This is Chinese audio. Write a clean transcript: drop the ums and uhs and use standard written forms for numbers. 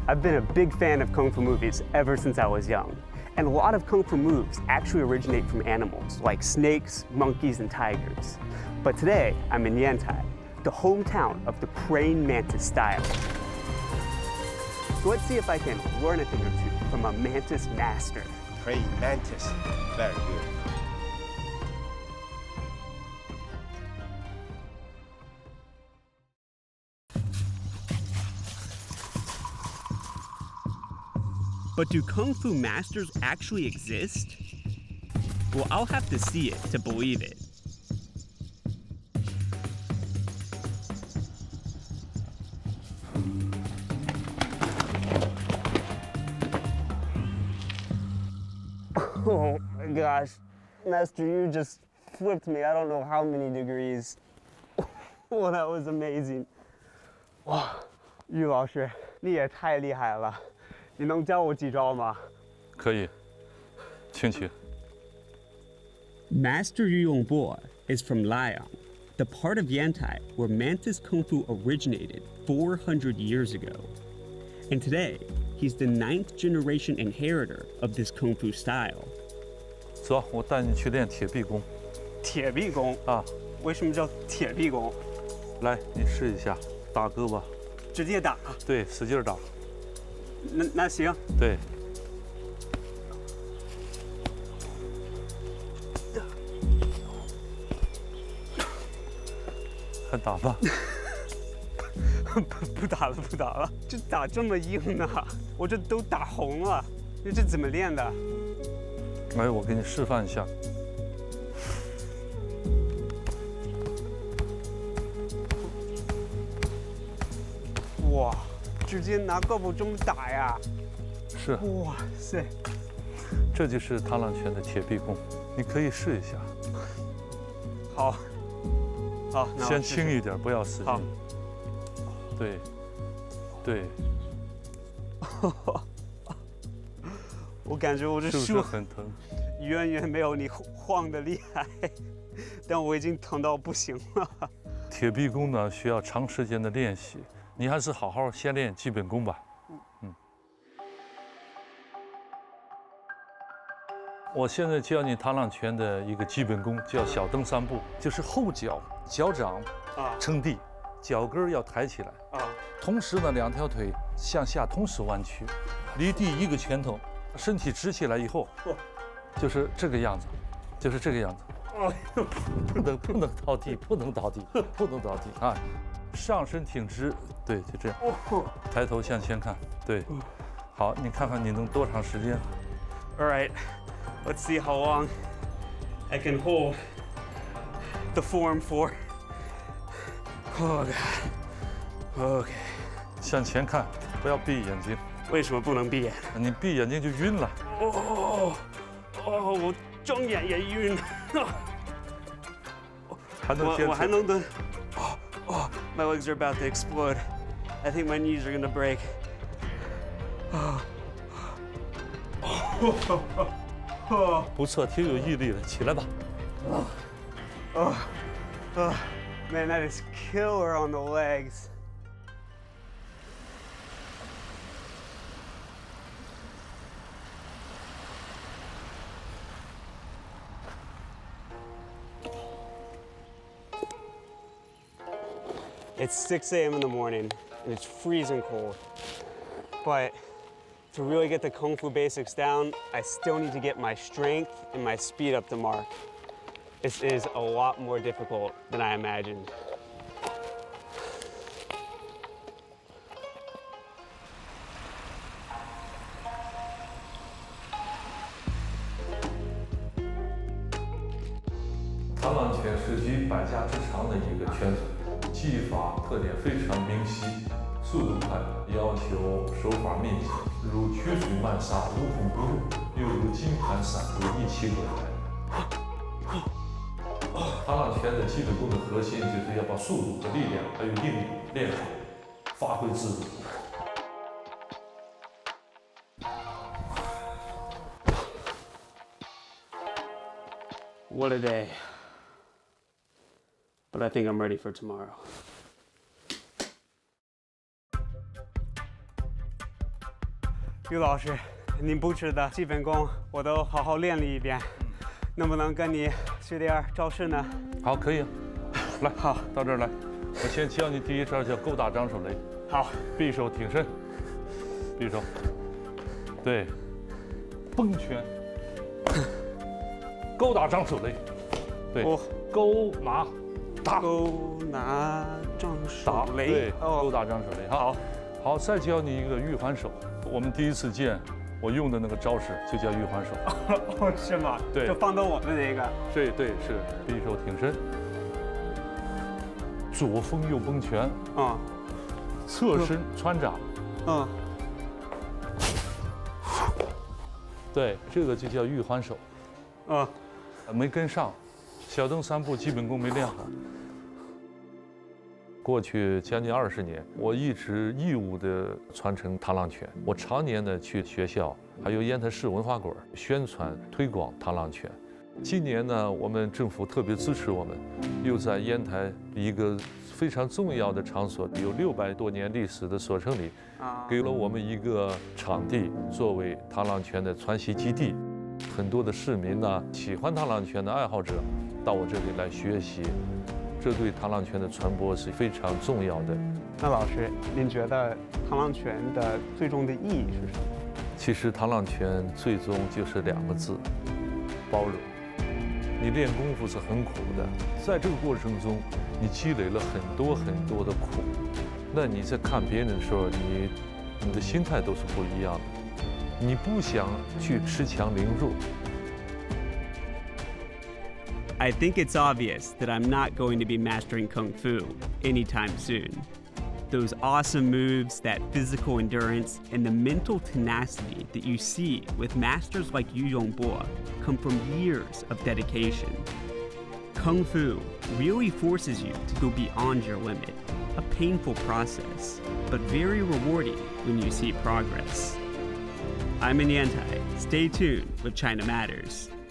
I've been a big fan of Kung Fu movies ever since I was young. And a lot of Kung Fu moves actually originate from animals, like snakes, monkeys, and tigers. But today, I'm in Yantai, the hometown of the Praying Mantis style. So let's see if I can learn a thing or two from a Mantis Master. Praying Mantis, very good. But do Kung Fu masters actually exist? Well, I'll have to see it to believe it. Oh my gosh, Master, you just flipped me. I don't know how many degrees. Well, that was amazing. Wow, 于老师，你也太厉害了。你能教我几招吗？ 可以，请起。 Master Yu Yongbo is from Laiyang, the part of Yantai where Mantis Kung Fu originated 400 years ago. And today, he's the 9th generation inheritor of this Kung Fu style. 走，我带你去练铁臂功。 铁臂功啊？ 为什么叫铁臂功？ 来，你试一下，打胳膊。 直接打？ 对，使劲打。 那行。 对。还打吧？ 不打了，不打了。这打这么硬呢？我这都打红了。这怎么练的？ 来，我给你示范一下。 哇！直接拿胳膊这么打呀？ 是。 哇塞！ 这就是螳螂拳的铁臂功，你可以试一下。 好。好， 先轻一点，不要使劲。对，对。 我感觉我这手很疼， 远远没有你晃的厉害，但我已经疼到不行了。 铁臂功呢，需要长时间的练习。 你还是好好先练基本功吧。我现在教你螳螂拳的一个基本功，叫小蹬三步，就是后脚脚掌撑地，脚跟要抬起来同时呢两条腿向下同时弯曲，离地1个拳头，身体直起来以后，就是这个样子，就是这个样子。不能倒地，不能倒地，不能倒地啊！ 上身挺直，对，就这样。抬头向前看，对。好，你看看你能多长时间 ？All right, let's see how long I can hold the form for. Oh God. Okay. 向前看，不要闭眼睛。 为什么不能闭眼？ 你闭眼睛就晕了。 我睁眼也晕。 还能坚持？ 我还能蹲。 Oh, my legs are about to explode. I think my knees are gonna break. Oh. 不错，挺有毅力的，起来吧。 Man, that is killer on the legs. It's 6 a.m. in the morning, and it's freezing cold. But to really get the Kung Fu basics down, I still need to get my strength and my speed up to mark. This is a lot more difficult than I imagined. 螳螂拳是集百家之长的一个拳种。 技法特点非常明晰，速度快，要求手法密集，如曲水漫沙，无孔不入，又如金盘散入，一气呵成。螳螂拳的基本功的核心就是要把速度和力量还有硬度练好，发挥自如。 What a day. But I think I'm ready for tomorrow. 于老师，您布置的基本功我都好好练了一遍，能不能跟你学点招式呢？ 好，可以啊。来，好，到这儿来。我先教你第一招叫勾打掌手雷。 好， 匕首挺身，匕首，对，崩拳，勾打掌手雷，对，勾拿打， 勾拿掌手雷， 对，勾打掌手雷。 好， 好，再教你一个玉环手。我们第一次见，我用的那个招式就叫玉环手。 哦，是吗？ 对， 就放到我的那个。 对，是匕首挺身，左封右崩拳，侧身穿掌，对，这个就叫玉环手，没跟上，小蹬3步基本功没练好。过去将近20年，我一直义务地传承螳螂拳。我常年的去学校，还有烟台市文化馆宣传推广螳螂拳。今年呢，我们政府特别支持我们，又在烟台一个非常重要的场所，有600多年历史的所城里，给了我们一个场地，作为螳螂拳的传习基地。很多的市民呢，喜欢螳螂拳的爱好者，到我这里来学习。这对螳螂拳的传播是非常重要的。 那老师，您觉得螳螂拳的最终的意义是什么？ 其实螳螂拳最终就是2个字：包容。你练功夫是很苦的，在这个过程中，你积累了很多的苦。那你在看别人的时候，你的心态都是不一样的。你不想去恃强凌弱。 I think it's obvious that I'm not going to be mastering Kung Fu anytime soon. Those awesome moves, that physical endurance, and the mental tenacity that you see with masters like Yu Yongbo come from years of dedication. Kung Fu really forces you to go beyond your limit, a painful process, but very rewarding when you see progress. I'm in Yantai. Stay tuned with China Matters.